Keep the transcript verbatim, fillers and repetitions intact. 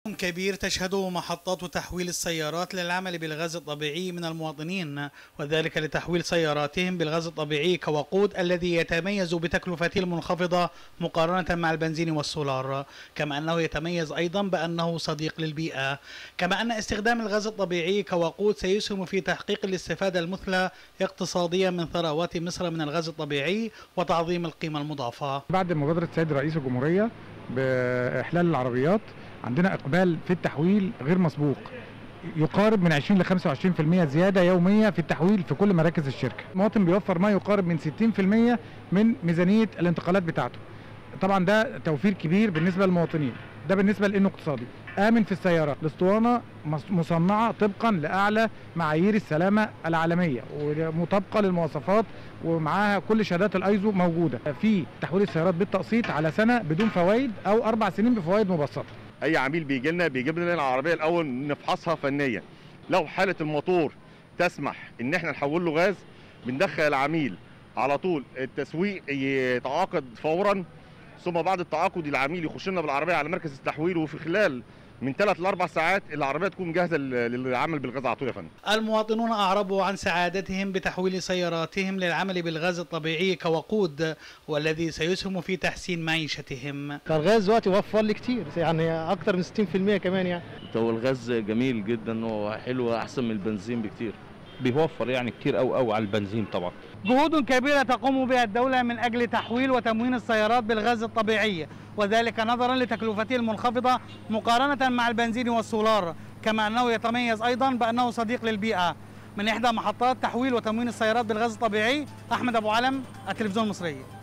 كبير تشهده محطات تحويل السيارات للعمل بالغاز الطبيعي من المواطنين، وذلك لتحويل سياراتهم بالغاز الطبيعي كوقود الذي يتميز بتكلفته المنخفضة مقارنة مع البنزين والسولار، كما أنه يتميز أيضا بأنه صديق للبيئة، كما أن استخدام الغاز الطبيعي كوقود سيسهم في تحقيق الاستفادة المثلى اقتصاديا من ثروات مصر من الغاز الطبيعي وتعظيم القيمة المضافة. بعد مبادرة السيد رئيس الجمهورية بإحلال العربيات عندنا إقبال في التحويل غير مسبوق، يقارب من عشرين لخمسة وعشرين بالمئة زيادة يومية في التحويل في كل مراكز الشركة. المواطن بيوفر ما يقارب من ستين بالمئة من ميزانية الانتقالات بتاعته. طبعا ده توفير كبير بالنسبة للمواطنين، ده بالنسبة لأنه اقتصادي. آمن في السيارة، الاسطوانة مصنعة طبقا لأعلى معايير السلامة العالمية ومطابقة للمواصفات ومعاها كل شهادات الايزو موجودة. في تحويل السيارات بالتقسيط على سنة بدون فوائد أو أربع سنين بفوائد مبسطة. اي عميل بيجي لنا بيجيب لنا العربيه الاول نفحصها فنيا، لو حاله الموتور تسمح ان احنا نحول له غاز بندخل العميل على طول التسويق يتعاقد فورا، ثم بعد التعاقد العميل يخش لنا بالعربيه على مركز التحويل، وفي خلال من ثلاث لاربع ساعات العربيه تكون جاهزه للعمل بالغاز على طول يا فندم. المواطنون اعربوا عن سعادتهم بتحويل سياراتهم للعمل بالغاز الطبيعي كوقود، والذي سيسهم في تحسين معيشتهم. الغاز دلوقتي وفر لي كتير، يعني اكتر من ستين بالمئة كمان. يعني هو الغاز جميل جدا وحلو، احسن من البنزين بكتير، بيوفر يعني كتير قوي قوي على البنزين. طبعا جهود كبيرة تقوم بها الدولة من أجل تحويل وتموين السيارات بالغاز الطبيعي، وذلك نظرا لتكلفته المنخفضة مقارنة مع البنزين والسولار، كما أنه يتميز أيضا بأنه صديق للبيئة. من إحدى محطات تحويل وتموين السيارات بالغاز الطبيعي، أحمد أبو علم، التلفزيون المصري.